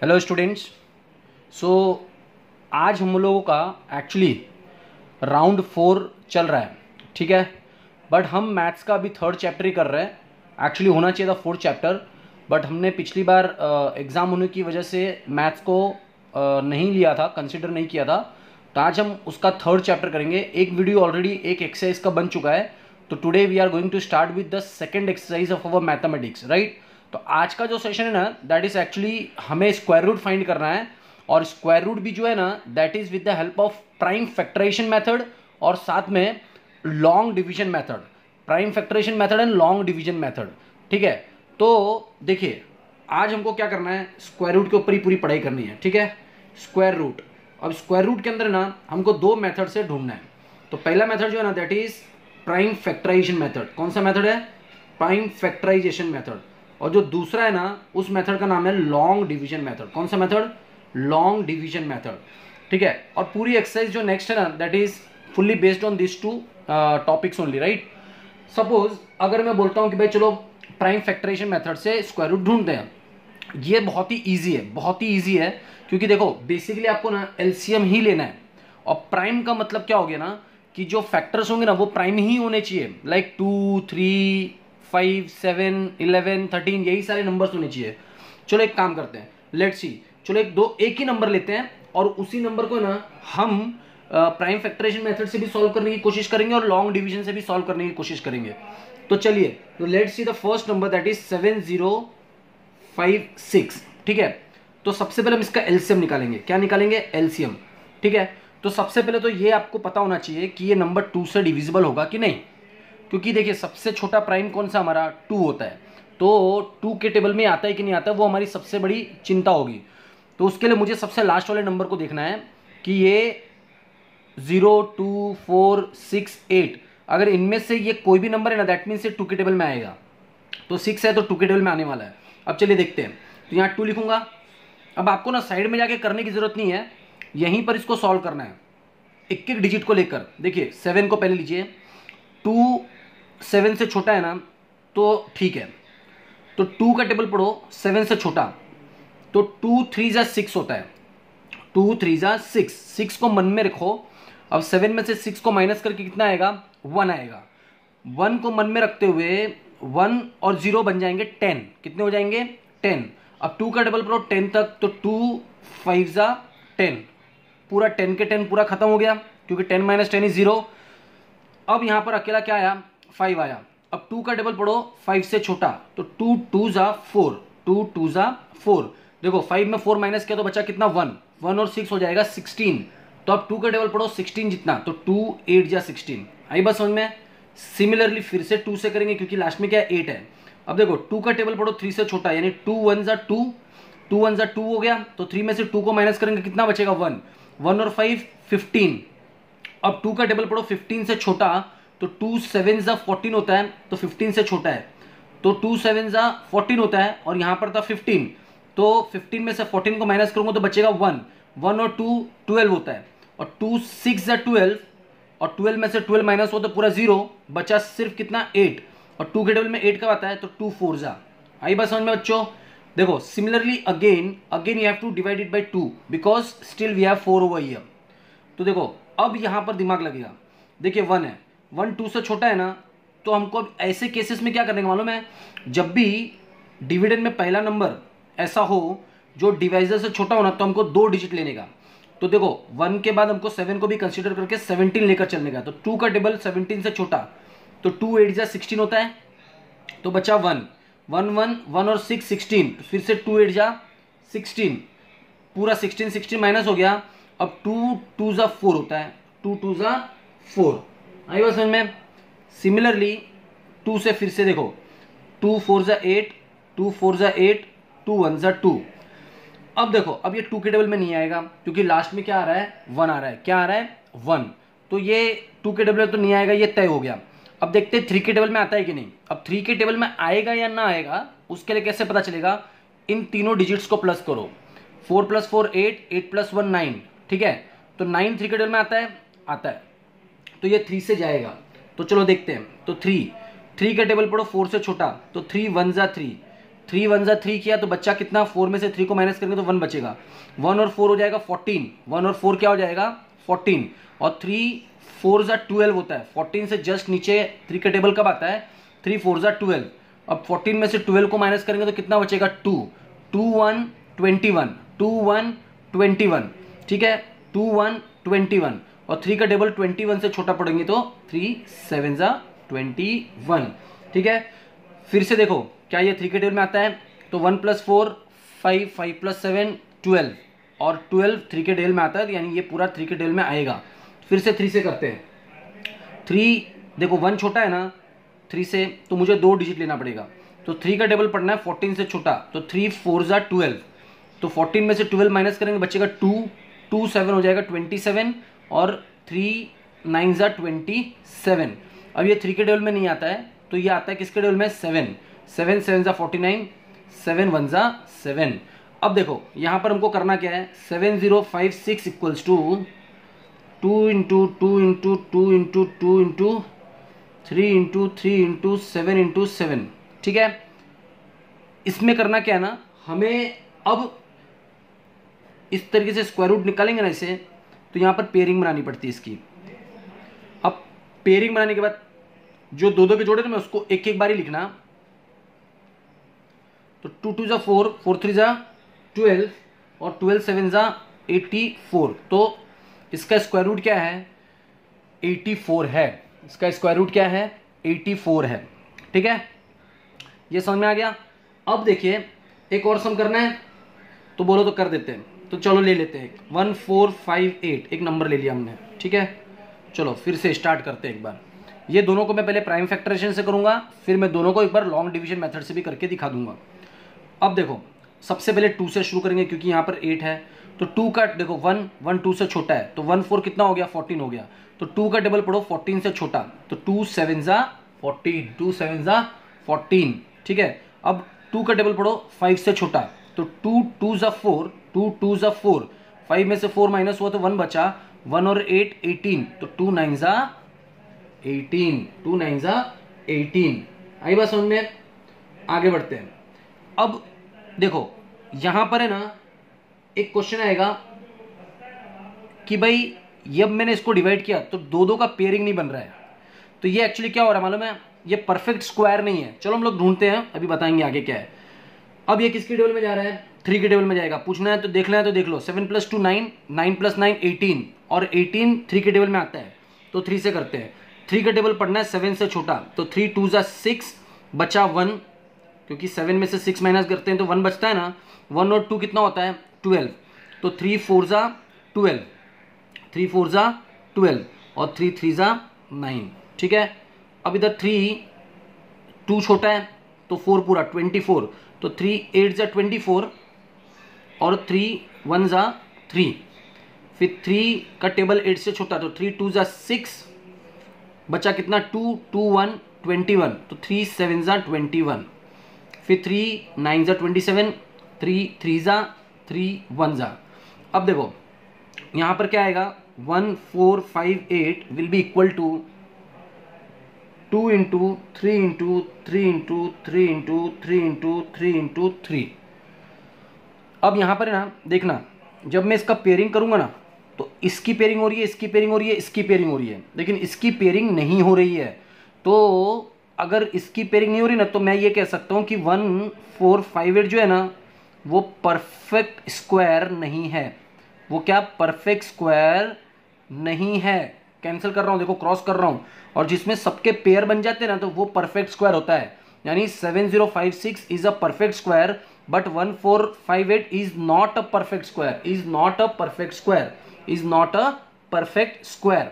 Hello students. सो आज हम लोगों का एक्चुअली राउंड 4 चल रहा है, ठीक है। बट हम मैथ्स का अभी थर्ड चैप्टर ही कर रहे हैं। एक्चुअली होना चाहिए था फोर्थ चैप्टर, बट हमने पिछली बार एग्ज़ाम होने की वजह से मैथ्स को नहीं लिया था, कंसिडर नहीं किया था। तो आज हम उसका थर्ड चैप्टर करेंगे। एक वीडियो ऑलरेडी एक एक्सरसाइज का बन चुका है। तो today we are going to start with the second exercise of our mathematics, right. तो आज का जो सेशन है ना, दैट इज एक्चुअली हमें स्क्वायर रूट फाइंड करना है। और स्क्वायर रूट भी जो है ना, that is with the help of prime factorisation method और साथ में long division method. Prime factorisation method and long division method, ठीक है। तो देखिए, आज हमको क्या करना है, स्क्वायर रूट के ऊपर ही पूरी पढ़ाई करनी है, ठीक है। स्क्वायर रूट, अब स्क्वायर रूट के अंदर ना हमको दो मेथड से ढूंढना है। तो पहला मेथड जो है ना, that is prime factorisation method. कौन सा मेथड है? Prime factorisation method. और जो दूसरा है ना, उस मेथड का नाम है लॉन्ग डिवीजन मेथड। कौन सा मेथड? लॉन्ग डिवीजन मेथड, ठीक है। और पूरी एक्सरसाइज जो नेक्स्ट है ना, that is fully based on this two topics only, right. Suppose अगर मैं बोलता हूं कि भाई चलो प्राइम फैक्टराइजेशन मेथड से स्क्वायर रूट ढूंढते हैं, ये बहुत ही ईजी है, बहुत ही ईजी है। क्योंकि देखो, बेसिकली आपको ना एलसीएम ही लेना है। और प्राइम का मतलब क्या हो गया ना, कि जो फैक्टर्स होंगे ना वो प्राइम ही होने चाहिए। लाइक 2, 3, 5, 7, 11, 13, यही सारे नंबर्स होने चाहिए। चलो एक काम करते हैं, लेट्स सी। चलो एक ही नंबर लेते हैं और उसी नंबर को ना हम प्राइम फैक्टराइजेशन मेथड से भी सॉल्व करने की कोशिश करेंगे और लॉन्ग डिवीजन से भी सॉल्व करने की कोशिश करेंगे। तो चलिए, तो let's see the first number, that is 7056, ठीक है। तो सबसे पहले हम इसका एलसीएम निकालेंगे। क्या निकालेंगे? एलसीएम, ठीक है। तो सबसे पहले तो ये आपको पता होना चाहिए कि ये नंबर 2 से डिविजिबल होगा कि नहीं। क्योंकि देखिए, सबसे छोटा प्राइम कौन सा हमारा? 2 होता है। तो 2 के टेबल में आता है कि नहीं आता है, वो हमारी सबसे बड़ी चिंता होगी। तो उसके लिए मुझे सबसे लास्ट वाले नंबर को देखना है कि ये 0, 2, 4, 6, 8, अगर इनमें से ये कोई भी नंबर है ना, दैट मीन्स ये 2 के टेबल में आएगा। तो 6 है तो 2 के टेबल में आने वाला है। अब चलिए देखते हैं। तो यहाँ 2 लिखूंगा। अब आपको ना साइड में जाके करने की जरूरत नहीं है, यहीं पर इसको सॉल्व करना है एक एक डिजिट को लेकर। देखिए 7 को पहले लीजिए। 2 7 से छोटा है ना, तो ठीक है। तो 2 का टेबल पढ़ो 7 से छोटा। तो 2 3 जा 6 होता है। 2 3 जा 6, 6 को मन में रखो। अब 7 में से 6 को माइनस करके कितना आएगा? 1 आएगा। 1 को मन में रखते हुए 1 और 0 बन जाएंगे 10। कितने हो जाएंगे? 10। अब 2 का टेबल पढ़ो 10 तक। तो 2 5 जा 10, पूरा 10 के 10 पूरा खत्म हो गया, क्योंकि 10 माइनस 10 इज 0। अब यहां पर अकेला क्या आया? 5 आया। अब 2 का टेबल पढ़ो 5 से छोटा। तो 2 2 जा 4, 2 2 जा 4। देखो 5 में 4 माइनस किया तो बचा कितना? 1। 1 और 6 हो जाएगा 16। तो अब 2 का टेबल पढ़ो 16 जितना। तो 2 8 जा 16। आई बात समझ में? सिमिलरली फिर से 2 से करेंगे, क्योंकि लास्ट में क्या है? 8 है। अब देखो 2 का टेबल पढ़ो 3 से छोटा, यानी 2 1 जा 2, 2 1 जा 2 हो गया। तो 3 में से 2 को माइनस करेंगे, कितना बचेगा? 1। 1 और 5 15। अब 2 का टेबल पढ़ो 15 से छोटा। तो 2 7 जा 14 होता है, तो 15 से छोटा है। तो 2 7 जा 14 होता है, और यहां पर था 15। तो 15 में से 14 को माइनस करूंगा तो बचेगा 1। 1 और 2 12 होता है। और 2 6 जा 12, और 12 में से 12 माइनस हो तो पूरा 0, बचा सिर्फ कितना? 8। और 2 के टेबल में 8 कब आता है? तो 2 4 जा। आई बात समझ में बच्चों? देखो similarly again you have to divide it by 2, because still we have 4 over here. तो देखो अब यहां पर दिमाग लगेगा। देखिए 1 है, 1 2 से छोटा है ना, तो हमको अब ऐसे केसेस में क्या करने का मालूम है? जब भी डिविडेंड में पहला नंबर ऐसा हो जो डिवाइजर से छोटा होना, तो हमको 2 डिजिट लेने का। तो देखो 1 के बाद हमको 7 को भी कंसीडर करके 17 लेकर चलने का। तो 2 का टेबल 17 से छोटा, तो 2 8 जा 16 होता है। तो बचा 1 1 1 1 और 6 16। तो फिर से 2 8 जा 16, पूरा 16 16 माइनस हो गया। अब 2 2 जा 4 होता है, 2 2 जा 4। आई बात समझ में? सिमिलरली 2 से फिर से देखो, 2 4 जा 8, 2 4 जा 8, 2 1 जा 2। अब देखो, अब ये 2 के टेबल में नहीं आएगा, क्योंकि लास्ट में क्या आ रहा है? 1 आ रहा है। क्या आ रहा है? 1। तो ये 2 के टेबल में तो नहीं आएगा, ये तय हो गया। अब देखते हैं 3 के टेबल में आता है कि नहीं। अब 3 के टेबल में आएगा या ना आएगा, उसके लिए कैसे पता चलेगा? इन तीनों डिजिट्स को प्लस करो। 4 + 4 8, 8 + 1 9, ठीक है। तो 9 3 के टेबल में आता है? आता है। तो ये 3 से जाएगा। तो चलो देखते हैं। तो 3 के टेबल पढ़ो 4 से छोटा। तो 3 1 जा 3, 3 वन जा 3 किया तो बच्चा कितना, 4 में से 3 को माइनस करेंगे तो 1 बचेगा, 1 और 4 हो जाएगा 14, 1 और 4 क्या हो जाएगा 14, और 3 4 जा 12 होता है, 14 से जस्ट नीचे 3 का टेबल कब आता है, 3 4 जा 12। अब 14 में से 12 को माइनस करेंगे तो कितना बचेगा 2, 2 1 21, 2 1 21, ठीक है, 2 1 21, और 3 का टेबल 21 से छोटा पड़ेंगे तो 3 7 जा 21, ठीक है। फिर से देखो क्या ये 3 के टेबल में आता है, तो 1 + 4 5, 5 + 7 12, और 12 3 के टेबल में आता है, यानी ये पूरा 3 के टेबल में आएगा। फिर से 3 से करते हैं, 3 देखो 1 छोटा है ना 3 से, तो मुझे 2 डिजिट लेना पड़ेगा, तो 3 का टेबल पढ़ना है 14 से छोटा, तो 3 4 जा 12, तो 14 में से 12 माइनस करेंगे बचेगा 2, 2 7 हो जाएगा 27, और 3 9 जा 27। अब ये 3 के टेबल में नहीं आता है, तो ये आता है किसके टेबल में, 7, 7 7 जा 49, 7 1 जा 7। अब देखो यहाँ पर हमको करना क्या है, 7056 equals to 2 into 2 into 2 into 2 into 3 into 3 into 7 into 7, ठीक है। इसमें करना क्या है ना, हमें अब इस तरीके से स्क्वायर रूट निकालेंगे ना इसे, तो यहाँ पर पेयरिंग बनानी पड़ती है इसकी। अब पेयरिंग बनाने के बाद जो दो दो के जोड़े थे मैं उसको एक एक बारी लिखना, तो 2 2 जा 4, 4 3 जा 12, और 12 7 जा 84, तो इसका स्क्वायर रूट क्या है 84 है, इसका स्क्वायर रूट क्या है 84 है, ठीक है, ये समझ में आ गया। अब देखिए एक और सम करना है, तो बोलो तो कर देते हैं, तो चलो ले लेते हैं 1458, एक नंबर ले लिया हमने, ठीक है। चलो फिर से स्टार्ट करते हैं एक बार, ये दोनों को मैं पहले प्राइम फैक्टराइजेशन से करूंगा, फिर मैं दोनों को एक बार लॉन्ग डिवीजन मेथड से भी करके दिखा दूंगा। अब देखो सबसे पहले 2 से शुरू करेंगे क्योंकि यहाँ पर 8 है, तो 2 का देखो 1 1 2 से छोटा है, तो 1 4 कितना हो गया 14 हो गया, तो 2 का टेबल पढ़ो 14 से छोटा, तो 2 7 जा 14, 2 7 जा 14, ठीक है। अब 2 का टेबल पढ़ो 5 से छोटा, तो 2 2 जा 4, 2 2 जा 4, 5 में से 4 माइनस हुआ तो 1 बचा, 1 और 8 18, तो 2 9 जा 18, 2 9 जा 18। आई बात समझ में, आगे बढ़ते हैं। अब देखो यहां पर है ना एक क्वेश्चन आएगा कि भाई जब मैंने इसको डिवाइड किया तो दो दो का पेयरिंग नहीं बन रहा है, तो ये एक्चुअली क्या हो रहा है मालूम है, ये परफेक्ट स्क्वायर नहीं है। चलो हम लोग ढूंढते हैं, अभी बताएंगे आगे क्या है। अब ये किसके टेबल में जा रहा है, 3 के टेबल में जाएगा, पूछना है तो देखना है तो देख लो, 7 + 2 9, 9 + 9 18, और 18 3 के टेबल में आता है, तो 3 से करते हैं। 3 का टेबल पढ़ना है 7 से छोटा, तो 3 2 जा 6, बचा 1, क्योंकि 7 में से 6 माइनस करते हैं तो 1 बचता है ना, 1 और 2 कितना होता है 12, तो 3 4 जा 12, 3 4 जा 12, और 3 3 जा 9, ठीक है। अब इधर 3 2 छोटा है तो 4 पूरा 24, तो 3 8 जा 24, और 3 1 जा 3, फिर 3 का टेबल 8 से छोटा, तो 3 2 जा 6, बचा कितना 2 2 1 21, तो 3 7 जा 21, फिर 3 9 जा 27, 3 3 जा 3 1 जा। अब देखो यहाँ पर क्या आएगा, 1458 will be equal to 2 into 3 into 3 into 3 into 3 into 3 into 3। अब यहाँ पर है ना देखना, जब मैं इसका पेयरिंग करूँगा ना, तो इसकी पेयरिंग हो रही है, इसकी पेयरिंग हो रही है, इसकी पेयरिंग हो रही है, लेकिन इसकी पेयरिंग नहीं हो रही है। तो अगर इसकी पेयरिंग नहीं हो रही ना, तो मैं ये कह सकता हूँ कि 1458 जो है ना वो परफेक्ट स्क्वायर नहीं है। वो क्या परफेक्ट स्क्वायर नहीं है, कैंसिल कर रहा हूँ, देखो क्रॉस कर रहा हूँ, और जिसमें सबके पेयर बन जाते हैं ना तो वो परफेक्ट स्क्वायर होता है। यानी 7056 is a perfect square, but 1458 is not a perfect square, is not a perfect square, is not a perfect square.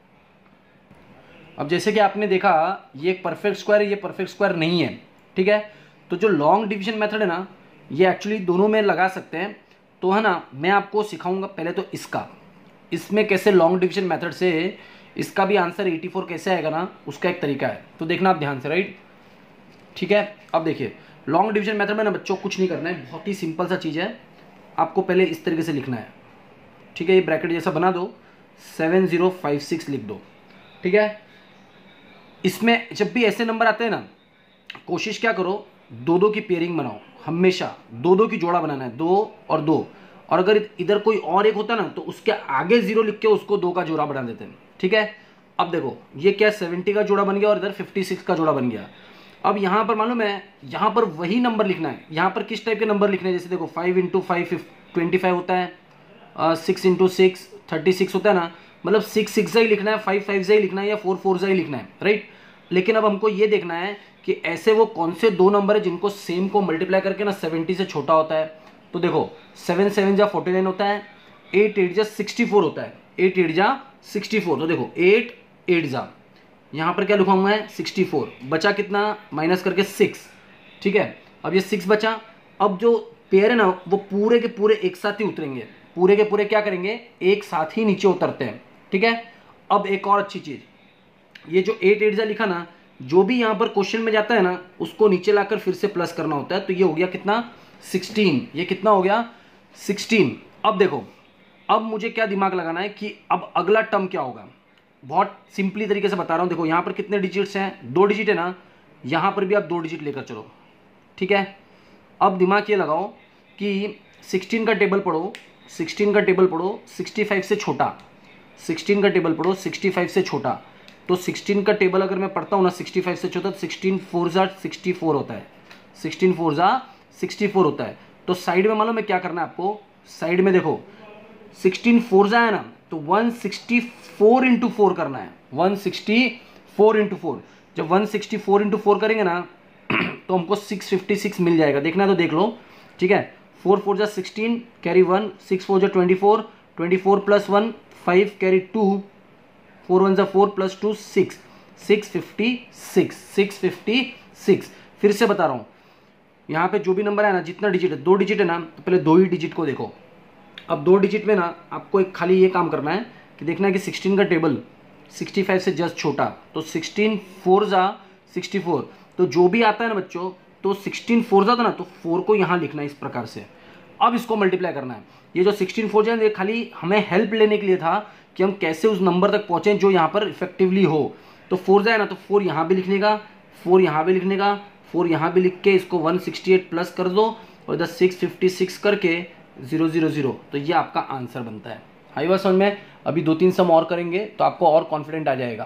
अब जैसे कि आपने देखा ये एक परफेक्ट स्क्वायर है, ये परफेक्ट स्क्वायर नहीं है, ठीक है। तो जो लॉन्ग डिवीजन मेथड है ना, ये एक्चुअली दोनों में लगा सकते हैं। तो है ना, मैं आपको सिखाऊंगा पहले तो इसमें कैसे लॉन्ग डिवीजन मेथड से इसका भी आंसर 84 कैसे आएगा ना, उसका एक तरीका है, तो देखना आप ध्यान से, राइट, ठीक है। अब देखिए लॉन्ग डिवीजन मेथड में ना बच्चों कुछ नहीं करना है, बहुत ही सिंपल सा चीज़ है। आपको पहले इस तरीके से लिखना है, ठीक है, ये ब्रैकेट जैसा बना दो, 7056 लिख दो, ठीक है। इसमें जब भी ऐसे नंबर आते हैं ना, कोशिश क्या करो, दो दो की पेयरिंग बनाओ, हमेशा दो दो की जोड़ा बनाना है, 2 और 2, और अगर इधर कोई और एक होता ना तो उसके आगे 0 लिख के उसको 2 का जोड़ा बना देते हैं, ठीक है। अब देखो ये क्या 70 का जोड़ा बन गया और इधर 56 का जोड़ा बन गया। अब यहाँ पर मालूम है, यहाँ पर वही नंबर लिखना है। यहाँ पर किस टाइप के नंबर लिखने हैं, जैसे देखो 5 × 5 25 होता है, 6 × 6 36 होता है ना, मतलब 6 6 ही लिखना है, 5 5 ही लिखना है, या 4 4 ही लिखना है, राइट। लेकिन अब हमको ये देखना है कि ऐसे वो कौन से दो नंबर है जिनको सेम को मल्टीप्लाई करके ना 70 से छोटा होता है। तो देखो 7 7 जा 49 होता है, 8 8 जा 64 होता है, 8 8 जा 64। तो देखो 8 8 जा, यहाँ पर क्या लिखा हुआ है 64, बचा कितना माइनस करके 6, ठीक है। अब ये 6 बचा। अब जो पेयर है ना वो पूरे के पूरे एक साथ ही उतरेंगे, पूरे के पूरे क्या करेंगे, एक साथ ही नीचे उतरते हैं, ठीक है। अब एक और अच्छी चीज, ये जो 8 8 जा लिखा ना, जो भी यहाँ पर क्वेश्चन में जाता है ना उसको नीचे लाकर फिर से प्लस करना होता है। तो ये हो गया कितना 16, ये कितना हो गया 16। अब देखो, अब मुझे क्या दिमाग लगाना है कि अब अगला टर्म क्या होगा। बहुत सिंपली तरीके से बता रहा हूँ। देखो यहाँ पर कितने डिजिट्स हैं, 2 डिजिट है ना, यहाँ पर भी आप 2 डिजिट लेकर चलो, ठीक है। अब दिमाग ये लगाओ कि 16 का टेबल पढ़ो, 16 का टेबल पढ़ो 65 से छोटा, 16 का टेबल पढ़ो 65 से छोटा। तो 16 का टेबल अगर मैं पढ़ता हूँ ना 65 से छोटा, तो 16 4 जा 64 होता है, 16 4 जा 64 होता है। तो साइड में मालूम है क्या करना है आपको, साइड में देखो 16 4 जा है ना, तो 164 × 4 करना है, 164 × 4। जब 164 × 4 करेंगे ना तो हमको 656 मिल जाएगा। देखना है तो देख लो, ठीक है। 4 4 जा 16 कैरी 1, 6 4 जा 24, 24 प्लस 1 5 कैरी 2, 4 1 जा 4 प्लस 2 6, 656, 656। फिर से बता रहा हूँ, यहाँ पे जो भी नंबर है ना, जितना डिजिट है 2 डिजिट है ना, तो पहले 2 ही डिजिट को देखो। अब 2 डिजिट में ना आपको एक खाली ये काम करना है कि देखना है कि 16 का टेबल 65 से जस्ट छोटा, तो 16 4 जा 64। तो जो भी आता है ना बच्चों, तो 16 4 जा था ना, तो 4 को यहाँ लिखना है इस प्रकार से। अब इसको मल्टीप्लाई करना है। ये जो 16 4 जा, ये खाली हमें हेल्प लेने के लिए था कि हम कैसे उस नंबर तक पहुँचें जो यहाँ पर इफेक्टिवली हो। तो 4 जाए ना, तो 4 यहाँ भी लिखने का, 4 यहाँ भी लिखने का, 4 यहाँ भी लिख के इसको 168 प्लस कर दो और इधर 656 करके 0 0 0। तो ये आपका आंसर बनता है। आई बात समझ में। अभी 2-3 सम और करेंगे तो आपको और कॉन्फिडेंट आ जाएगा।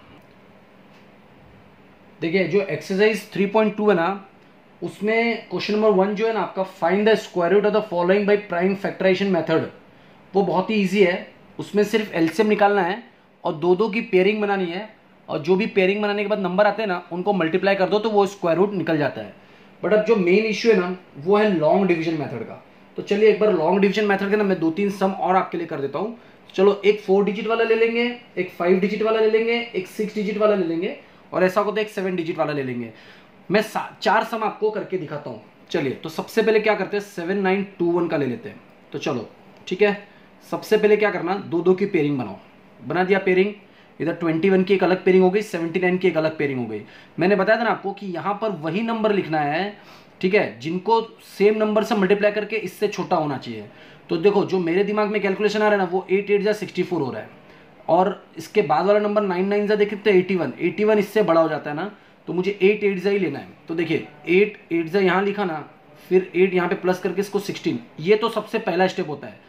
देखिए जो एक्सरसाइज 3.2 है ना, उसमें क्वेश्चन नंबर 1 जो है ना आपका, find the square root of the following by prime factorisation method, वो बहुत ही ईजी है। उसमें सिर्फ एलसीएम निकालना है और 2 की पेयरिंग बनानी है, और जो भी पेयरिंग बनाने के बाद नंबर आते हैं ना उनको मल्टीप्लाई कर दो तो वो स्क्वायर रूट निकल जाता है। बट अब जो मेन इश्यू है ना वो है लॉन्ग डिवीजन मेथड का। तो चलिए एक बार लॉन्ग डिवीजन मेथड के ना मैं 2-3 सम और आपके लिए कर देता हूँ। चलो एक 4 डिजिट वाला ले लेंगे, एक 5 डिजिट वाला ले लेंगे, एक 6 डिजिट वाला ले लेंगे, और ऐसा को तो एक 7 डिजिट वाला ले लेंगे। मैं 4 सम आपको करके दिखाता हूँ। चलिए तो सबसे पहले क्या करते हैं, 7921 का ले लेते हैं। तो चलो ठीक है, सबसे पहले क्या करना, 2 की पेयरिंग बनाओ। बना दिया पेयरिंग, इधर 21 की एक अलग पेयरिंग हो गई, 79 की एक अलग पेयरिंग हो गई। मैंने बताया था ना आपको कि यहाँ पर वही नंबर लिखना है, ठीक है, जिनको सेम नंबर से मल्टीप्लाई करके इससे छोटा होना चाहिए। तो देखो जो मेरे दिमाग में कैलकुलेशन आ रहा है ना, वो 8 8 जा 64 हो रहा है, और इसके बाद वाला नंबर 9 9 जा देख सकते हैं 81, 81 इससे बड़ा हो जाता है ना, तो मुझे 8 8 जा ही लेना है। तो देखिए 8 8 जा यहाँ लिखा ना, फिर 8 यहाँ पे प्लस करके इसको 16, ये तो सबसे पहला स्टेप होता है।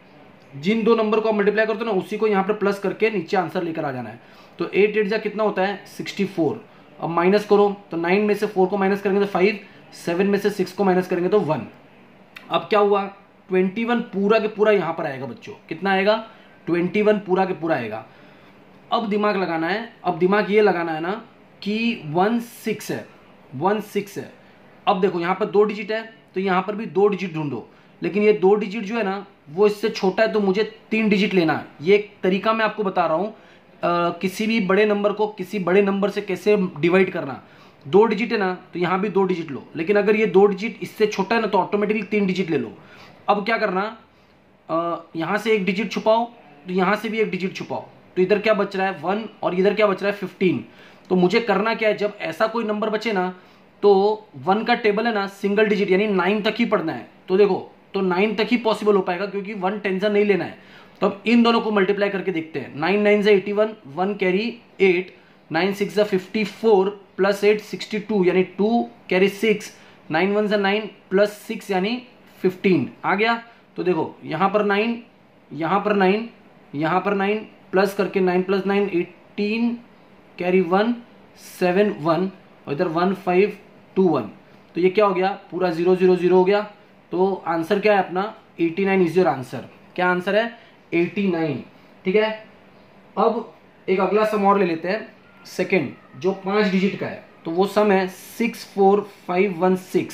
जिन 2 नंबर को आप मल्टीप्लाई करते हो ना, उसी को यहाँ पर प्लस करके नीचे आंसर लेकर आ जाना है। तो 8 8 जा कितना होता है 64। अब माइनस करो, तो 9 में से 4 को माइनस करेंगे तो 5, 7 में से 6 को माइनस करेंगे तो 1। अब क्या हुआ, 21 पूरा के पूरा यहाँ पर आएगा बच्चों। कितना आएगा, 21 पूरा के पूरा आएगा। अब दिमाग लगाना है, अब दिमाग ये लगाना है ना कि 16 है, 16 है। अब देखो यहाँ पर 2 डिजिट है, तो यहाँ पर भी 2 डिजिट ढूंढो, लेकिन ये 2 डिजिट जो है ना वो इससे छोटा है, तो मुझे 3 डिजिट लेना है। ये एक तरीका मैं आपको बता रहा हूँ किसी भी बड़े नंबर को किसी बड़े नंबर से कैसे डिवाइड करना। 2 डिजिट है ना, तो यहाँ भी 2 डिजिट लो, लेकिन अगर ये 2 डिजिट इससे छोटा है ना तो ऑटोमेटिकली 3 डिजिट ले लो। अब क्या करना, यहाँ से एक डिजिट छुपाओ, तो यहाँ से भी एक डिजिट छुपाओ, तो इधर क्या बच रहा है 1, और इधर क्या बच रहा है 15। तो मुझे करना क्या है, जब ऐसा कोई नंबर बचे ना, तो 1 का टेबल है ना सिंगल डिजिट यानी 9 तक ही पढ़ना है। तो देखो तो 9 तक ही पॉसिबल हो पाएगा, क्योंकि 1 टेंशन नहीं लेना है। तो अब इन दोनों को मल्टीप्लाई करके देखते हैं। 9 9 से 81, 1 कैरी 8, 9 6 54 प्लस 8 62 यानी 2 कैरी 6, 9 1 सा 9 प्लस 6 यानी 15 आ गया। तो देखो यहाँ पर 9, यहाँ पर 9, यहाँ पर 9 प्लस करके 9 प्लस 9 18 कैरी 1 7 1 और इधर 1 5 2 1। तो ये क्या हो गया, पूरा 0 0 0 हो गया। तो आंसर क्या है अपना 89 इज योर आंसर। क्या आंसर है 89, ठीक है। अब एक अगला सम और ले लेते हैं सेकंड, जो 5 डिजिट का है। तो वो सम है 64516,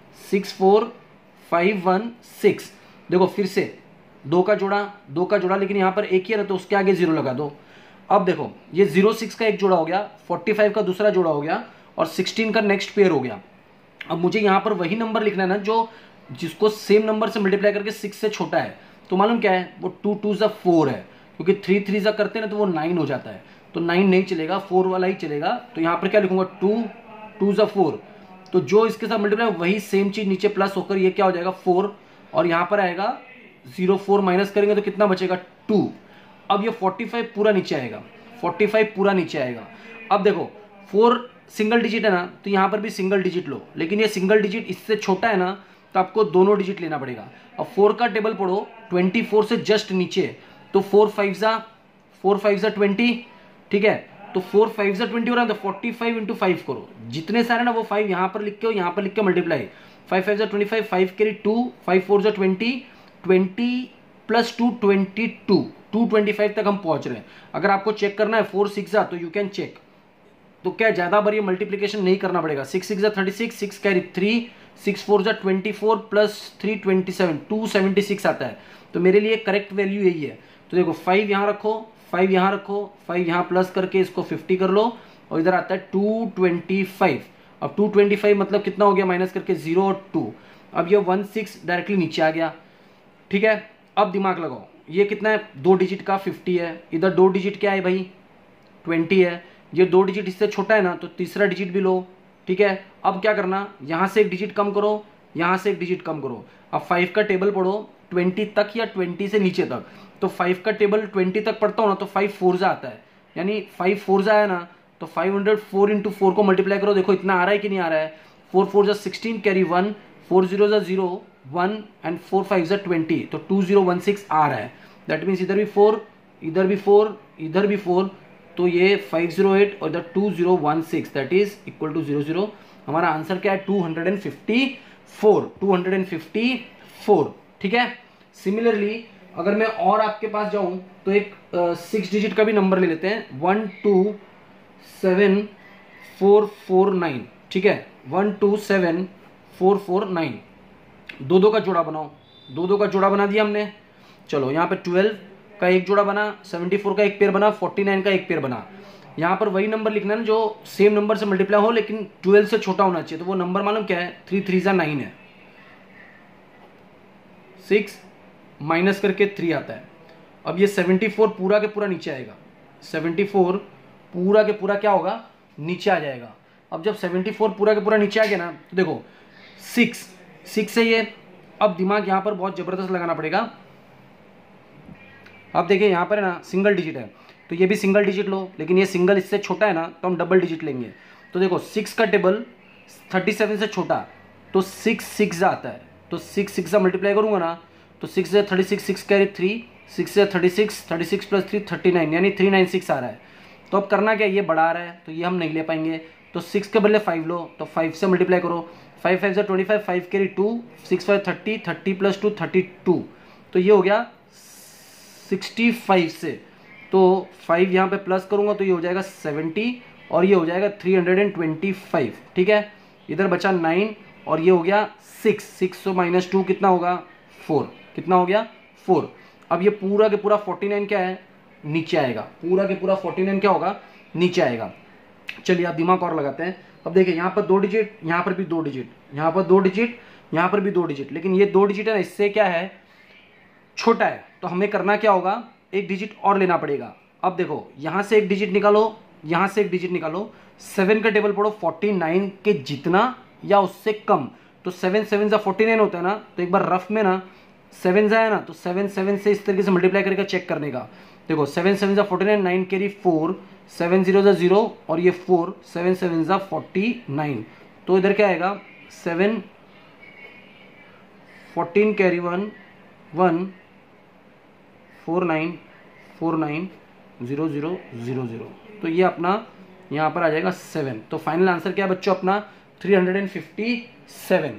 64516। देखो फिर से दो का जोड़ा, लेकिन यहाँ पर एक ही है ना, तो उसके आगे 0 लगा दो। अब देखो ये 06 का एक जोड़ा हो गया, 45 का दूसरा जोड़ा हो गया और 16 का नेक्स्ट पेयर हो गया। अब मुझे यहाँ पर वही नंबर लिखना है ना जो जिसको सेम नंबर से मल्टीप्लाई करके 6 से छोटा है। तो मालूम क्या है, वो 2 2 ज़ा 4 है, क्योंकि 3 3 ज़ा करते हैं ना तो वो 9 हो जाता है। तो 9 नहीं चलेगा, 4 वाला ही चलेगा। तो यहाँ पर क्या लिखूंगा 2 2 ज़ा 4। तो जो इसके साथ मल्टीप्लाई वही सेम चीज नीचे प्लस होकर ये क्या हो जाएगा 4, और यहाँ पर आएगा 0 4 माइनस करेंगे तो कितना बचेगा 2। अब ये 45 पूरा नीचे आएगा, 45 पूरा नीचे आएगा। अब देखो 4 सिंगल डिजिट है ना, तो यहाँ पर भी सिंगल डिजिट लो, लेकिन ये सिंगल डिजिट इससे छोटा है ना, तो आपको दोनों डिजिट लेना पड़ेगा। अब 4 का टेबल पढ़ो 24 से जस्ट नीचे, तो 4 5 ज़ा 20, ठीक है। तो 4 5 ज़ा 20 हो रहा है, तो 45 इंटू 5 करो, जितने सारे ना वो 5 यहाँ पर लिख के और यहाँ पर लिख के मल्टीप्लाई। 5 5 ज़ा 25, 5 कैरी 2, 5 4 ज़ा 20, 20 प्लस 2 22, 225 तक हम पहुंच रहे हैं। अगर आपको चेक करना है 4 6 ज़ा, तो यू कैन चेक। तो क्या ज़्यादा बार ये मल्टीप्लिकेशन नहीं करना पड़ेगा। 6 6 ज़ा 36, 6 कैरी 3, 6 4 ज़ा 24 प्लस 3 27, 276 आता है। तो मेरे लिए करेक्ट वैल्यू यही है। तो देखो 5 यहाँ रखो, 5 यहाँ रखो, 5 यहाँ प्लस करके इसको 50 कर लो, और इधर आता है 225। अब 225 मतलब कितना हो गया, माइनस करके 0 और 2। अब ये 16 डायरेक्टली नीचे आ गया, ठीक है। अब दिमाग लगाओ, ये कितना है 2 डिजिट का 50 है, इधर 2 डिजिट क्या है भाई 20 है। ये 2 डिजिट इससे छोटा है ना, तो तीसरा डिजिट भी लो, ठीक है। अब क्या करना, यहाँ से एक डिजिट कम करो, यहाँ से एक डिजिट कम करो। अब 5 का टेबल पढ़ो 20 तक या 20 से नीचे तक। तो 5 का टेबल 20 तक पढ़ता हूँ ना, तो 5 4 ज़ा आता है, यानी 5 4 ज़ा है ना, तो 504 इंटू 4 को मल्टीप्लाई करो। देखो इतना आ रहा है कि नहीं आ रहा है। 4 4 ज़ा 16 कैरी 1, 4 0 ज़ा 0 1 एंड 4 5 ज़ा 20, तो 2016 आ रहा है। दैट मीन्स इधर भी 4, इधर भी 4, इधर भी 4, तो ये 508 और इधर 2016, दैट इज इक्वल टू 00। हमारा आंसर क्या है 254, 254, ठीक है। सिमिलरली अगर मैं और आपके पास जाऊं तो एक 6 डिजिट का भी नंबर ले लेते हैं, 127449, ठीक है। 127449, दो का जोड़ा बनाओ, दो का जोड़ा बना दिया हमने। चलो यहाँ पे 12 का एक जोड़ा बना, 74 का एक पेयर बना, 49 का एक पेयर बना। यहाँ पर वही नंबर लिखना है ना जो सेम नंबर से मल्टीप्लाई हो लेकिन 12 से छोटा होना चाहिए। तो वो नंबर मालूम क्या है, 3 3 ज़ा 9 है, 6 माइनस करके 3 आता है। अब ये 74 पूरा के पूरा नीचे आएगा, 74 पूरा के पूरा क्या होगा, नीचे आ जाएगा। अब जब 74 पूरा के पूरा नीचे आ गया ना, तो देखो 6 से ये, अब दिमाग यहाँ पर बहुत ज़बरदस्त लगाना पड़ेगा। अब देखिए यहाँ पर है ना सिंगल डिजिट है, तो ये भी सिंगल डिजिट लो, लेकिन ये सिंगल इससे छोटा है ना, तो हम डबल डिजिट लेंगे। तो देखो 6 का टेबल 37 से छोटा, तो 6 6 ज़ा आता है, तो 6 6 ज़ा मल्टीप्लाई करूँगा ना, तो 6 से 36, 6 कैरी 3, 6 से 36, 36 प्लस 3 39, यानी 396 आ रहा है। तो अब करना क्या, ये बढ़ा रहा है तो ये हम नहीं ले पाएंगे, तो 6 के बदले 5 लो, तो 5 से मल्टीप्लाई करो। 5 5 ज़ा 25, 5 कैरी 2, 6 5 30, 30 प्लस 2 32, तो ये हो गया 65 से। तो 5 यहाँ पे प्लस करूँगा तो ये हो जाएगा 70 और ये हो जाएगा 325, ठीक है। इधर बचा 9 और ये हो गया 6, 6 माइनस 2 कितना होगा 4, कितना हो गया 4। अब ये पूरा के पूरा 49 क्या है, नीचे आएगा, पूरा के पूरा 49 क्या होगा, नीचे आएगा। चलिए आप दिमाग और लगाते हैं। अब देखिए यहाँ पर 2 डिजिट, यहाँ पर भी 2 डिजिट, यहाँ पर 2 डिजिट, यहाँ पर भी 2 डिजिट, लेकिन ये 2 डिजिट है ना, इससे क्या है छोटा है। तो हमें करना क्या होगा, एक डिजिट और लेना पड़ेगा। अब देखो यहाँ से एक डिजिट निकालो, यहाँ से एक डिजिट निकालो। 7 का टेबल पढ़ो 49 के जितना या उससे कम, तो 7 7 ज़ा 49 होता है ना, तो एक बार रफ में ना 7 ज़ा है ना, तो 7 7 से इस तरीके से मल्टीप्लाई करके चेक करने का। देखो 7 7 ज़ा 49, 9 कैरी 4, 7 0 ज़ा 0 और ये 4, 7 7 ज़ा 49, तो इधर क्या आएगा 7 14 कैरी 1 1 4 9 4 9 0 0 0 0। तो ये अपना यहाँ पर आ जाएगा 7। तो फाइनल आंसर क्या है बच्चों अपना 357।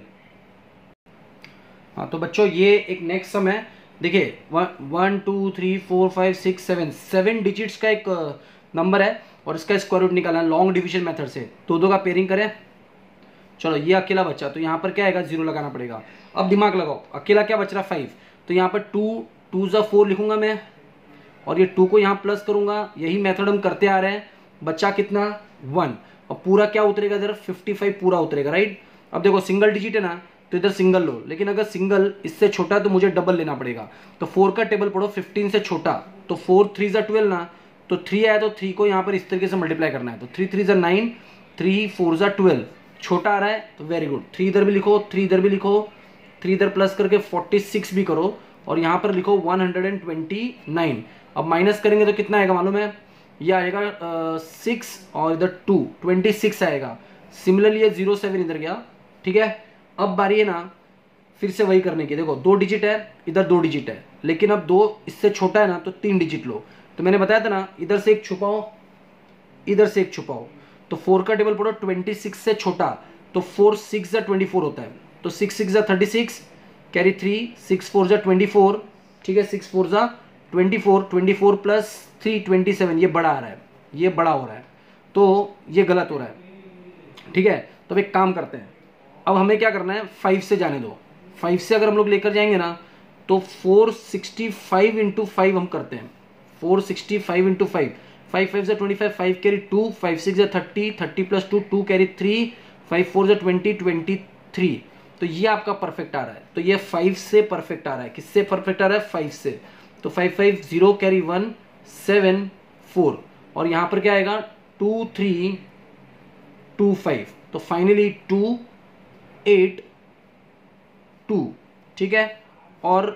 हाँ तो बच्चों ये एक नेक्स्ट सम है। देखिए 1 2 3 4 5 6 7 7 डिजिट्स का एक नंबर है और इसका स्क्वायर रूट निकालना है लॉन्ग डिवीजन मेथड से। दो का पेयरिंग करें। चलो ये अकेला बचा तो यहाँ पर क्या आएगा 0 लगाना पड़ेगा। अब दिमाग लगाओ, अकेला क्या बच रहा 5, तो यहाँ पर 2 2 ज़ा 4 लिखूंगा मैं और ये 2 को यहाँ प्लस करूंगा। यही मेथड हम करते आ रहे हैं। बच्चा कितना 1 और पूरा क्या उतरेगा इधर 55 पूरा उतरेगा, राइट। अब देखो सिंगल डिजिट है ना तो इधर सिंगल लो, लेकिन अगर सिंगल इससे छोटा तो मुझे डबल लेना पड़ेगा। तो 4 का टेबल पढ़ो 15 से छोटा, तो 4 3 ज़ा 12 ना, तो 3 आया तो 3 को यहाँ पर इस तरीके से मल्टीप्लाई करना है। तो 3 3 ज़ा 9 3 4 ज़ा 12 छोटा आ रहा है तो वेरी गुड। 3 इधर भी लिखो 3 इधर भी लिखो 3 इधर प्लस करके 46 भी करो और यहाँ पर लिखो 129। अब माइनस करेंगे तो कितना आएगा मालूम है, ये आएगा 6 और इधर 2 26 आएगा। सिमिलरली ये 07 इधर गया, ठीक है। अब बारी है ना फिर से वही करने की। देखो 2 डिजिट है इधर 2 डिजिट है, लेकिन अब 2 इससे छोटा है ना तो 3 डिजिट लो। तो मैंने बताया था ना इधर से एक छुपाओ इधर से एक छुपाओ। तो 4 का टेबल पढ़ो 26 से छोटा, तो 4 6 ज़ा 24 होता है। तो 6 6 ज़ा 36 कैरी 3 6 4 ज़ा 24, ठीक है। 6 4 ज़ा 24 24 प्लस 3 27, ये बड़ा आ रहा है, ये बड़ा हो रहा है तो ये गलत हो रहा है, ठीक है। तो अब एक काम करते हैं, अब हमें क्या करना है 5 से जाने दो। 5 से अगर हम लोग लेकर जाएंगे ना तो 465 इंटू 5 हम करते हैं। 465 इंटू 5 5 5 ज़ा 25 5 कैरी 2 5 6 ज़ा 30 30 प्लस 2 2 कैरी 3 5 4 ज़ा 20 23। तो ये आपका परफेक्ट आ रहा है। तो ये 5 से परफेक्ट आ रहा है। किससे परफेक्ट आ रहा है 5 से। तो 5 5 0 कैरी 1 7 4 और यहाँ पर क्या आएगा 2 3 2 5। तो फाइनली 2 8 2, ठीक है, और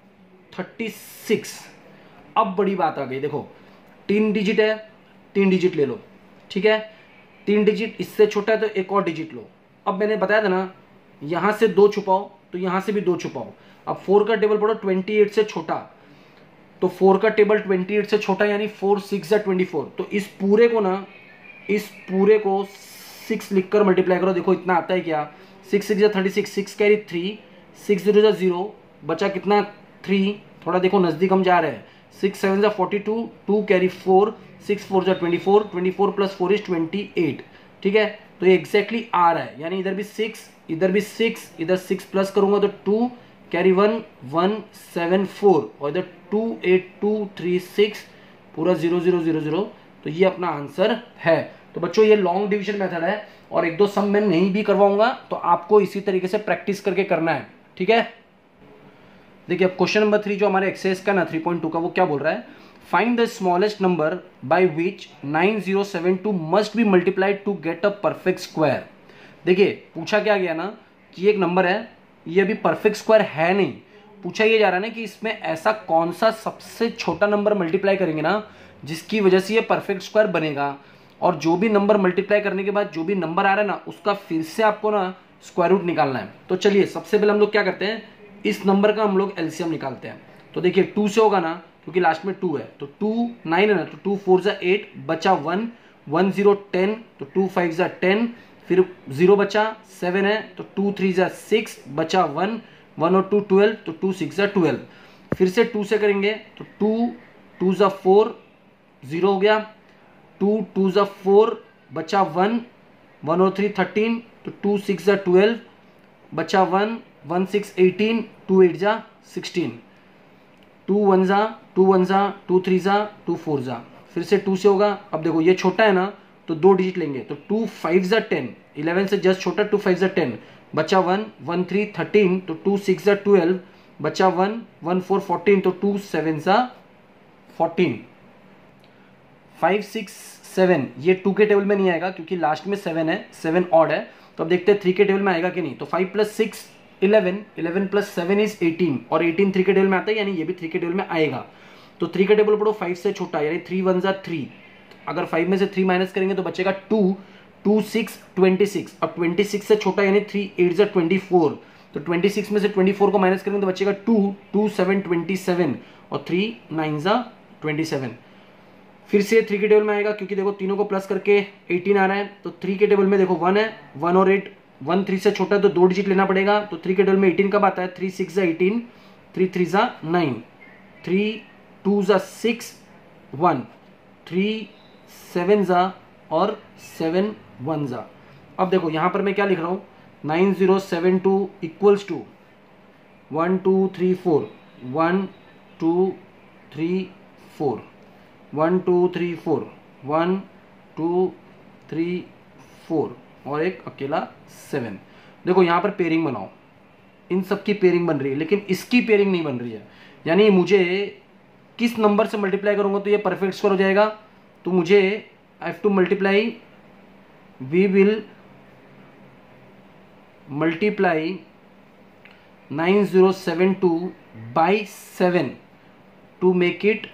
36। अब बड़ी बात आ गई, देखो 3 डिजिट है 3 डिजिट ले लो, ठीक है। 3 डिजिट इससे छोटा है तो एक और डिजिट लो। अब मैंने बताया था ना यहाँ से 2 छुपाओ तो यहाँ से भी 2 छुपाओ। अब 4 का टेबल पढ़ो 28 से छोटा, तो 4 का टेबल 28 से छोटा यानी 4 6 ज़ा 24। तो इस पूरे को ना इस पूरे को 6 लिखकर मल्टीप्लाई करो। देखो इतना आता है क्या 6 6 ज़ा 36 6 कैरी 3 6 0 ज़ा 0 बचा कितना 3। थोड़ा देखो नज़दीक हम जा रहे हैं। 6 7 ज़ा 42 2 कैरी 4 6 4 ज़ा 24 24 प्लस 4 इज 28, ठीक है। तो ये एग्जैक्टली आ रहा है, यानी इधर भी 6 इधर भी 6 इधर 6 प्लस करूंगा तो 2 कैरी 1 1 7 4 और इधर 2 8 2 3 6 पूरा 0 0 0 0। तो ये अपना आंसर है। तो बच्चों ये लॉन्ग डिवीजन मेथड है और एक दो सम मैं नहीं भी करवाऊंगा, तो आपको इसी तरीके से प्रैक्टिस करके करना है, ठीक है। देखिए अब क्वेश्चन नंबर 3 जो हमारे एक्सरसाइज का ना 3.2 का, वो क्या बोल रहा है, find the smallest number by which 9072 must be multiplied to get a perfect square. देखिए पूछा क्या गया ना कि एक नंबर है, ये अभी परफेक्ट स्क्वायर है नहीं। पूछा ये जा रहा है ना कि इसमें ऐसा कौन सा सबसे छोटा नंबर मल्टीप्लाई करेंगे ना जिसकी वजह से ये परफेक्ट स्क्वायर बनेगा, और जो भी नंबर मल्टीप्लाई करने के बाद जो भी नंबर आ रहा है ना उसका फिर से आपको ना स्क्वायर रूट निकालना है। तो चलिए सबसे पहले हम लोग क्या करते हैं, इस नंबर का हम लोग एलसीएम निकालते हैं। तो देखिए 2 से होगा ना, क्योंकि लास्ट में 2 है, तो 2 9 है ना, तो 2 4 ज़ा 8 बचा 1 1 0 10, तो 2 5 ज़ा 10, फिर 0 बचा 7 है, तो 2 3 ज़ा 6 बचा 1 1 और 2 12, तो 2 6 ज़ा 12। फिर से 2 से करेंगे तो 2 2 ज़ा 4 0 हो गया, 2 2 ज़ा 4 बचा 1 1 और 3 13, तो 2 6 ज़ा 12 बचा 1 1 6 18 2 8 ज़ा 16, 2 1 ज़ा 2 1 ज़ा 2 3 ज़ा 2 4 ज़ा। फिर से 2 से होगा। अब देखो ये छोटा है ना तो 2 डिजिट लेंगे, तो 2 5 ज़ा 10 11 से जस्ट छोटा, 2 5 ज़ा 10 बचा 1 1 3 13, तो 2 6 ज़ा 12 बचा 1 1 4 14, तो 2 7 ज़ा 14। 5 6 7 ये 2 के टेबल में नहीं आएगा क्योंकि लास्ट में 7 है, 7 ऑड है। तो अब देखते हैं 3 के टेबल में आएगा कि नहीं। तो 5 प्लस 6 11 11 प्लस 7 इज 18, और 18 3 के टेबल में आता है, यानी ये भी 3 के टेबल में आएगा। तो 3 का टेबल पढ़ो 5 से छोटा, यानी 3 1 ज़ा 3। अगर 5 में से 3 माइनस करेंगे तो बचेगा 2 2 6 26, अब 26 से छोटा यानी 3 8 जा 24, तो 26 में से 24 को माइनस करेंगे तो बचेगा 2 2 7 27 और 3 9 जा 27। फिर से 3 के टेबल में आएगा क्योंकि देखो तीनों को प्लस करके 18 आ रहा है, तो 3 के टेबल में देखो 1 है, 1 और 8, 1 3 से छोटा है तो 2 डिजिट लेना पड़ेगा, तो 3 के टेबल में 18 कब आता है, 3 6 जा 18, 3 3 जा 9, 3 2 जा 6 1, 3 7 जा और 7 1 जा। अब देखो यहाँ पर मैं क्या लिख रहा हूँ, 9072 इक्वल्स टू 1 2 3 4 1 2 3 4 1 2 3 4 1 2 3 4 और एक अकेला 7। देखो यहाँ पर पेयरिंग बनाओ, इन सब की पेयरिंग बन रही है लेकिन इसकी पेयरिंग नहीं बन रही है, यानी मुझे किस नंबर से मल्टीप्लाई करूँगा तो ये परफेक्ट स्क्वायर हो जाएगा। तो मुझे I have to multiply, we will multiply 9072 by 7 to make it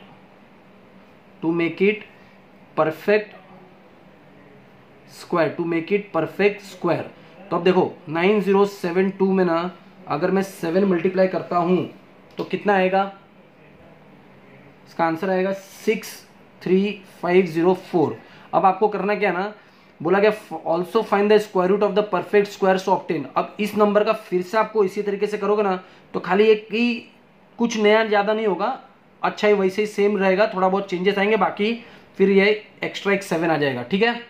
perfect square, to make it perfect square। तो अब देखो 9072 में ना अगर मैं 7 मल्टीप्लाई करता हूं तो कितना आएगा, इसका आंसर आएगा 63504। अब आपको करना क्या ना, बोला गया also find the square root of the perfect square so obtain. अब इस नंबर का फिर से आपको इसी तरीके से करोगे ना तो खाली एक ही, कुछ नया ज़्यादा नहीं होगा, अच्छा ही वैसे ही सेम रहेगा, थोड़ा बहुत चेंजेस आएंगे, बाकी फिर ये एक्स्ट्रा एक 7 आ जाएगा, ठीक है।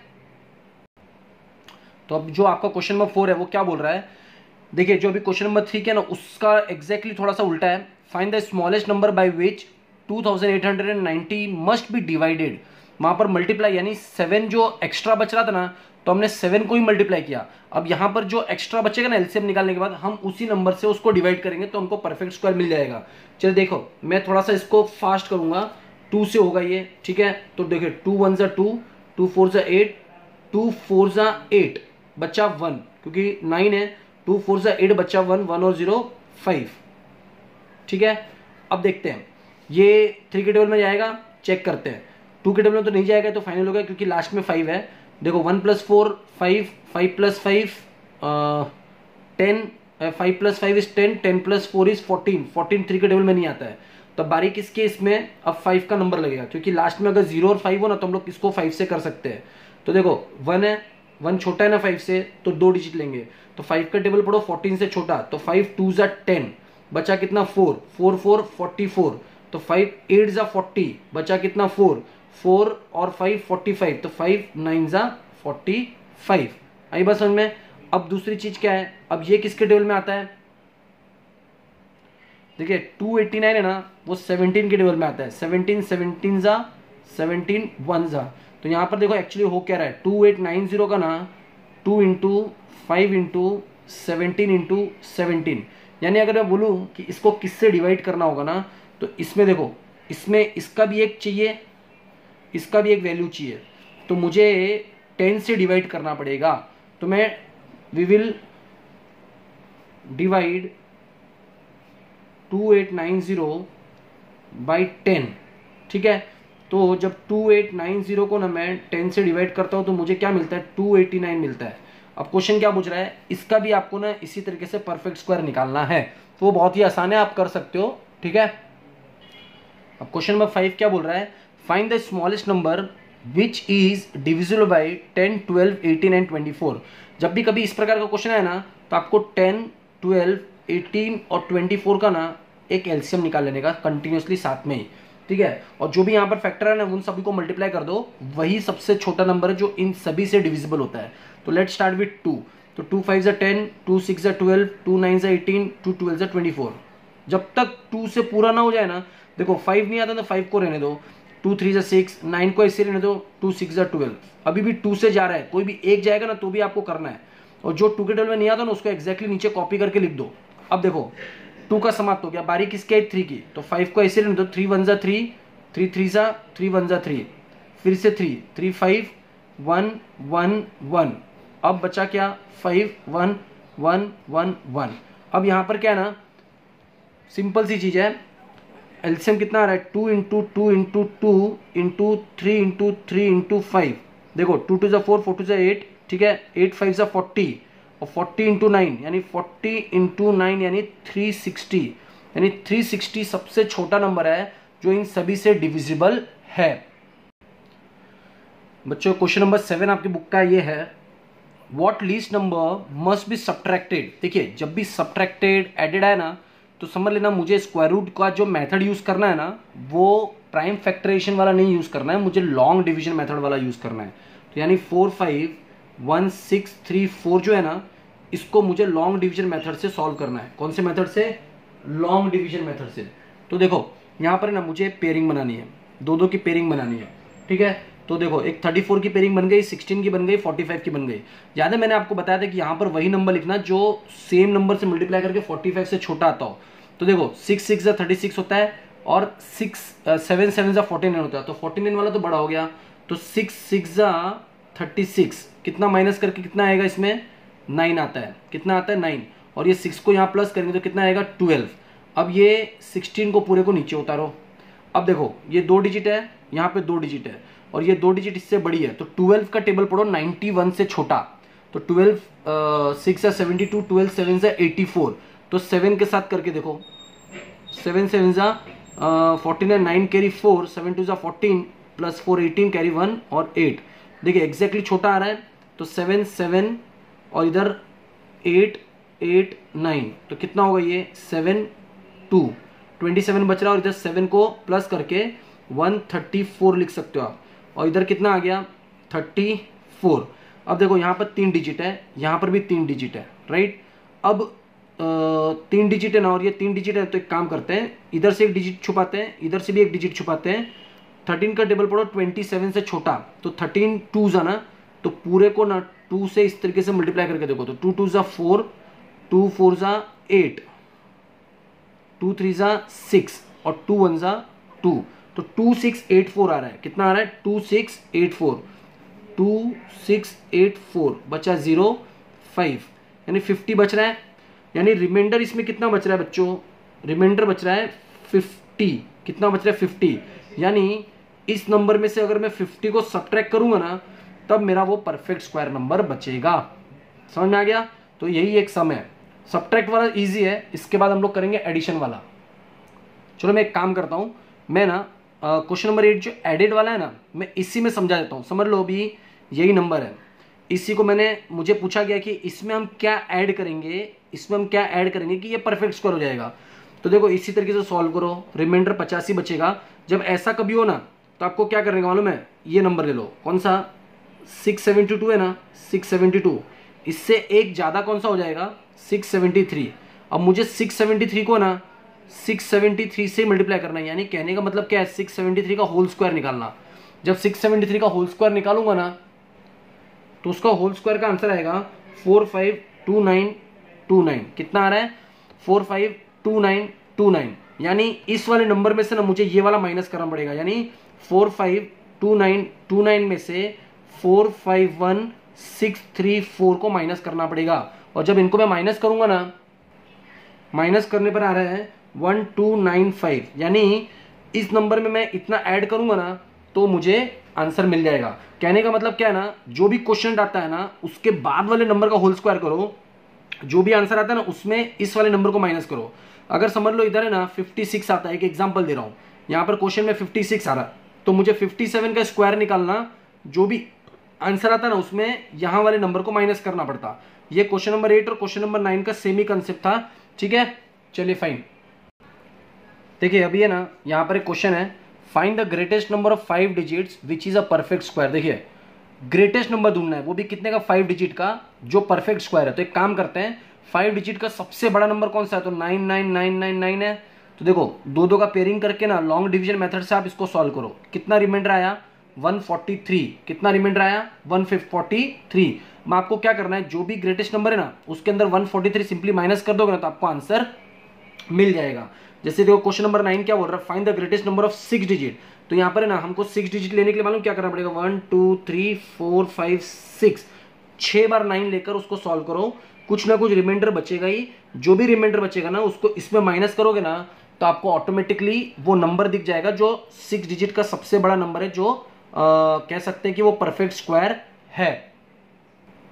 तो अब जो आपका क्वेश्चन नंबर 4 है वो क्या बोल रहा है, देखिए जो अभी क्वेश्चन नंबर 3 है ना उसका एग्जैक्टली थोड़ा सा उल्टा है। Find the smallest number by which 2890 must be divided. वहां पर मल्टीप्लाई यानी 7 जो एक्स्ट्रा बच रहा था ना तो हमने 7 को ही मल्टीप्लाई किया। अब यहाँ पर जो एक्स्ट्रा बचेगा ना एलसीएम निकालने के बाद हम उसी नंबर से उसको डिवाइड करेंगे तो हमको परफेक्ट स्क्वायर मिल जाएगा। चलिए देखो मैं थोड़ा सा इसको फास्ट करूंगा, 2 से होगा ये, ठीक है। तो देखिए 2 1 जा 2, 2 4 जा 8, 2 4 जा 8 बच्चा 1 क्योंकि 9 है, 2 4 जा 8 बच्चा 1, 1 और 0 5, ठीक है। अब देखते हैं ये 3 के टेबल में जाएगा, चेक करते हैं। 2 के टेबल में तो नहीं जाएगा तो फाइनल हो गया क्योंकि लास्ट में 5 है। देखो 1 + 4 5, 5 + 5 10, 5 + 5 इज 10, 10 + 4 इज 14, 14 3 के टेबल में नहीं आता है। तो बारी किसके, इसमें अब 5 का नंबर लगेगा क्योंकि लास्ट में अगर 0 और 5 हो ना तो हम लोग इसको 5 से कर सकते हैं। तो देखो 1 है, 1 छोटा है ना 5 से तो 2 डिजिट लेंगे, तो 5 का टेबल पढ़ो 14 से छोटा, तो 5 2 जा 10 बचा कितना 4, 4 4 44, तो 5 8 जा 40 बचा कितना 4 4 और 5 45, तो 5 9 जा 45। आई बात समझ में। अब दूसरी चीज क्या है, अब ये किसके टेबल में आता है, देखिए 289 है ना वो 17 के टेबल में आता है, 17 17 जा 17 1 जा। तो यहाँ पर देखो एक्चुअली हो क्या रहा है, 2890 का ना 2 × 5 × 17 × 17, यानी अगर मैं बोलूँ कि इसको किससे डिवाइड करना होगा ना तो इसमें देखो इसमें इसका भी एक चाहिए, इसका भी एक वैल्यू चाहिए, तो मुझे 10 से डिवाइड करना पड़ेगा। तो मैं वी विल डिवाइड 2890 बाई 10, ठीक है। तो जब 2890 को ना मैं 10 से डिवाइड करता हूं तो मुझे क्या मिलता है, 289 मिलता है। अब क्वेश्चन क्या पूछ रहा है, इसका भी आपको ना इसी तरीके से परफेक्ट स्क्वायर निकालना है, तो वो बहुत ही आसान है, आप कर सकते हो, ठीक है। अब क्वेश्चन नंबर 5 क्या बोल रहा है, find the smallest number which is divisible by 10 12 18 and 24। जब भी कभी इस प्रकार का क्वेश्चन है ना तो आपको 10 12 18 और 24 का ना एक एलसीएम निकाल लेने का कंटिन्यूसली साथ में ही, ठीक है। और जो भी यहाँ पर फैक्टर है ना उन सभी को मल्टीप्लाई कर दो, वही सबसे छोटा नंबर है जो इन सभी से डिविजिबल होता है। तो लेट स्टार्ट विथ 2, तो 2 5 जा 10, 2 6 जा 12, 2 9 जा 18, 2 12 जा 24। जब तक 2 से पूरा ना हो जाए ना, देखो 5 नहीं आता तो 5 को रहने दो, 2 3 जा 6, 9 को ऐसे रहने दो, 2 6 जा 12। अभी भी 2 से जा रहा है, कोई भी एक जाएगा ना तो भी आपको करना है, और जो 2 के टेबल में नहीं आता ना उसको एक्जैक्टली नीचे कॉपी करके लिख दो। अब देखो 2 का समाप्त हो गया, बारी किसकी है 3 की, तो 5 को ऐसे रहने दो, 3 1 जा 3, 3 3 जा 3 1 जा 3, फिर से 3 3 5 1 1 1, अब बचा क्या 5 1 1 1 1। अब यहाँ पर क्या है ना, सिंपल सी चीज है, एलसीएम कितना आ रहा है 2 × 2 × 2 × 3 × 3 × 5। देखो 2 2 जा 4, 4 2 जा 8, ठीक है, 8 5 सा 40 और 40 इंटू 9 यानी 40 इंटू 9 यानी 360, यानी 360 सबसे छोटा नंबर है जो इन सभी से डिविजिबल है। बच्चों क्वेश्चन नंबर 7 आपकी बुक का ये है, what least number must be subtracted. देखिए जब भी सब्ट्रैक्टेड एडेड है ना तो समझ लेना मुझे स्क्वायर रूट का जो मेथड यूज करना है ना वो प्राइम फैक्टराइजेशन वाला नहीं यूज करना है, मुझे लॉन्ग डिवीजन मेथड वाला यूज करना है। तो यानी 4 5 1 6 3 4 जो है ना इसको मुझे लॉन्ग डिवीजन मेथड से सॉल्व करना है। कौन से मेथड से? लॉन्ग डिवीजन मेथड से। तो देखो यहाँ पर ना मुझे पेयरिंग बनानी है, दो की पेयरिंग बनानी है, ठीक है। तो देखो एक 34 की पेयरिंग बन गई, 16 की बन गई, 45 की बन गई। याद है मैंने आपको बताया था कि यहाँ पर वही नंबर लिखना जो सेम नंबर से मल्टीप्लाई करके 45 से छोटा आता हो। तो देखो 6 6 जा 36 होता है और 6 7 7 जा 49 होता है, तो 49 वाला तो बड़ा हो गया। तो 6 6 जा 36 कितना माइनस करके कितना आएगा इसमें? 9 आता है। कितना आता है? 9। और ये 6 को यहाँ प्लस करेंगे तो कितना आएगा? 12। अब ये 16 को पूरे को नीचे उतारो। अब देखो ये 2 डिजिट है, यहाँ पे 2 डिजिट है और ये 2 डिजिट इससे बड़ी है, तो 12 का टेबल पढ़ो 91 से छोटा। तो 12 6 या 72, 12 7 से 84। तो 7 के साथ करके देखो, 7 7 जा 49, 9 कैरी 4, 7 2 जा 14 प्लस 4 18 कैरी 1 और 8। देखिए एग्जैक्टली छोटा आ रहा है, तो 7 7 और इधर 8 8 9, तो कितना होगा ये? 7 2 27 बच रहा है और इधर 7 को प्लस करके 134 लिख सकते हो आप। और इधर कितना आ गया? 34। अब देखो यहाँ पर 3 डिजिट है, यहाँ पर भी 3 डिजिट है, राइट। अब 3 डिजिट है ना और ये 3 डिजिट है, तो एक काम करते हैं इधर से एक डिजिट छुपाते हैं, इधर से भी एक डिजिट छुपाते हैं। 13 का टेबल पढ़ो 27 से छोटा, तो 13 2 जा ना, तो पूरे को ना 2 से इस तरीके से मल्टीप्लाई करके देखो, तो 2 2 जा 4, 2 4 जा 8, 2 3 जा 6 और 2 1 जा 2, तो 2684 आ रहा है। कितना आ रहा है? 2684, 2684 बचा 0 5, यानी 50 बच रहा है। यानी रिमाइंडर इसमें कितना बच रहा है बच्चों? रिमाइंडर बच रहा है 50। कितना बच रहा है? 50। यानी इस नंबर में से अगर मैं 50 को सब्ट्रैक्ट करूंगा ना तब मेरा वो परफेक्ट स्क्वायर नंबर बचेगा। समझ में आ गया? तो यही एक सम है। सब्ट्रैक्ट वाला इजी है, इसके बाद हम लोग करेंगे एडिशन वाला। चलो मैं एक काम करता हूं, मैं ना क्वेश्चन नंबर 8 जो एडेड वाला है ना मैं इसी में समझा देता हूँ। समझ लो अभी यही नंबर है, इसी को मुझे पूछा गया कि इसमें हम क्या ऐड करेंगे, इसमें हम क्या ऐड करेंगे कि ये परफेक्ट स्क्वायर हो जाएगा। तो देखो इसी तरीके से सॉल्व करो, रिमाइंडर 85 बचेगा। जब ऐसा कभी हो ना तो आपको क्या करने का मालूम है? ये नंबर ले लो, कौन सा? 672 है ना, 672। इससे एक ज़्यादा कौन सा हो जाएगा? 673। अब मुझे 673 को ना 673 से मल्टीप्लाई करना है, यानी कहने का मतलब क्या है? 673 का होल स्क्वायर निकालना। जब 673 का होल स्क्वायर निकालूंगा ना तो उसका होल स्क्वायर का आंसर आएगा 452929। कितना आ रहा है? 452929। यानी इस वाले नंबर में से ना मुझे ये वाला माइनस करना पड़ेगा, यानी 452929 में से 451634 को माइनस करना पड़ेगा। और जब इनको मैं माइनस करूंगा ना, माइनस करने पर आ रहा है 1295, यानी इस नंबर में मैं इतना ऐड करूंगा ना तो मुझे आंसर मिल जाएगा। कहने का मतलब क्या है ना, जो भी क्वेश्चन आता है ना उसके बाद वाले नंबर का होल स्क्वायर करो, जो भी आंसर आता है ना उसमें इस वाले नंबर को माइनस करो। अगर समझ लो इधर है ना 56 आता है, एक एग्जांपल दे रहा हूं, यहाँ पर क्वेश्चन में 56 आ रहा है, तो मुझे 57 का स्क्वायर निकालना, जो भी आंसर आता ना उसमें यहाँ वाले नंबर को माइनस करना पड़ता। ये क्वेश्चन नंबर 8 और क्वेश्चन नंबर 9 का सेम ही कंसेप्ट था, ठीक है। चलिए फाइन, देखिए अभी है ना यहाँ पर एक क्वेश्चन है, find the greatest number of 5 digits which is a perfect square. देखिए ग्रेटेस्ट नंबर ढूंढना है, वो भी कितने का? 5 डिजिट का, जो परफेक्ट स्क्वायर है। तो एक काम करते हैं, 5 डिजिट का सबसे बड़ा नंबर कौन सा है? तो 99999 है। तो देखो दो दो का पेयरिंग करके ना लॉन्ग डिवीजन मेथड से आप इसको सॉल्व करो। कितना रिमाइंडर आया? 143। कितना रिमाइंडर आया? 143। मैं आपको क्या करना है, जो भी ग्रेटेस्ट नंबर है ना उसके अंदर 143 सिंपली माइनस कर दोगे ना तो आपको आंसर मिल जाएगा। जैसे देखो क्वेश्चन नंबर 9 क्या बोल रहा है? Find the greatest number of 6 digit. तो यहाँ पर है ना हमको 6 डिजिट लेने के लिए मालूम क्या करना पड़ेगा? 1 2 3 4 5 6, 6 बार 9 लेकर उसको सॉल्व करो, कुछ ना कुछ रिमाइंडर बचेगा ही। जो भी रिमाइंडर बचेगा ना उसको इसमें माइनस करोगे ना तो आपको ऑटोमेटिकली वो नंबर दिख जाएगा जो 6 डिजिट का सबसे बड़ा नंबर है, जो कह सकते हैं कि वो परफेक्ट स्क्वायर है।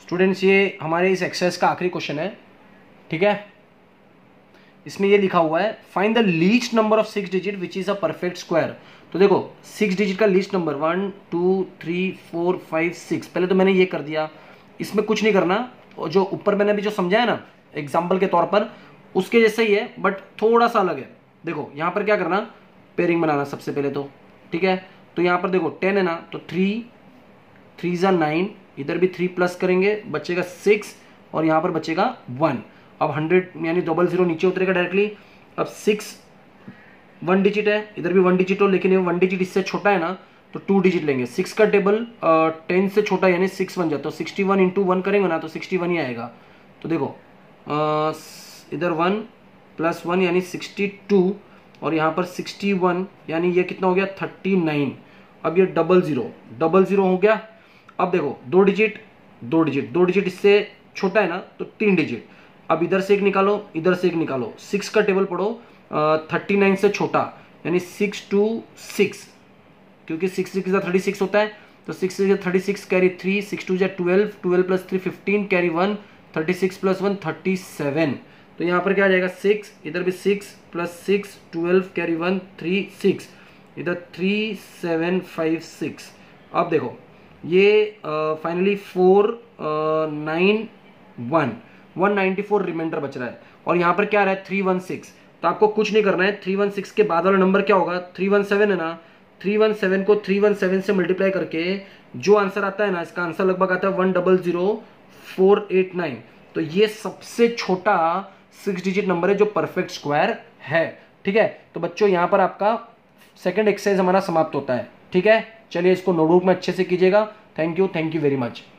स्टूडेंट्स ये हमारे इस एक्सरसाइज का आखिरी क्वेश्चन है, ठीक है। इसमें ये लिखा हुआ है find the least number of 6 digit which is a perfect square. तो देखो 6 डिजिट का लीस्ट नंबर 1 2 3 4 5 6, पहले तो मैंने ये कर दिया, इसमें कुछ नहीं करना, और जो ऊपर मैंने अभी जो समझाया ना एग्जाम्पल के तौर पर उसके जैसा ही है बट थोड़ा सा अलग है। देखो यहाँ पर क्या करना, पेयरिंग बनाना सबसे पहले तो, ठीक है। तो यहाँ पर देखो 10 है ना, तो 3 × 9, इधर भी 3 प्लस करेंगे, बचेगा 6 और यहाँ पर बचेगा 1। अब 100 यानी 00 नीचे उतरेगा डायरेक्टली। अब 6 1 डिजिट है, इधर भी 1 डिजिट हो, लेकिन ये 1 डिजिट इससे छोटा है ना, तो 2 डिजिट लेंगे। 6 का टेबल 10 से छोटा यानी 6 बन जाता है, तो 61 × 1 करेंगे ना तो 61 ही आएगा। तो देखो इधर 1 + 1 यानी 62 और यहाँ पर 61 यानी ये कितना हो गया 39। अब ये 00 हो गया। अब देखो 2 डिजिट इससे छोटा है ना, तो 3 डिजिट। अब इधर से एक निकालो, इधर से एक निकालो, 6 का टेबल पढ़ो 39 से छोटा यानी 6 2 6, क्योंकि 6 6 36 होता है, तो 6 6 36 कैरी 3, 6 2 12, 12 + 3 15 कैरी 1, 36 + 1 37। तो यहाँ पर क्या आ जाएगा 6, इधर भी 6 + 6 12 कैरी 1 3 6, इधर 3 7 5 6। अब देखो ये फाइनली 4 9 1 194 रिमाइंडर बच रहा है, और यहाँ पर क्या आ रहा है 316। तो आपको कुछ नहीं करना है, 316 के बाद वाला नंबर क्या होगा 317 है ना, 317 को 317 से मल्टीप्लाई करके जो आंसर आता है ना, इसका आंसर लगभग आता है 1000489। तो ये सबसे छोटा 6 डिजिट नंबर है जो परफेक्ट स्क्वायर है, ठीक है। तो बच्चों यहाँ पर आपका सेकंड एक्सरसाइज हमारा समाप्त होता है, ठीक है। चलिए इसको नोटबुक में अच्छे से कीजिएगा। Thank you very much.